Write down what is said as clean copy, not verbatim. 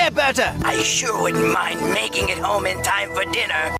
there, Burter. I sure wouldn't mind making it home in time for dinner.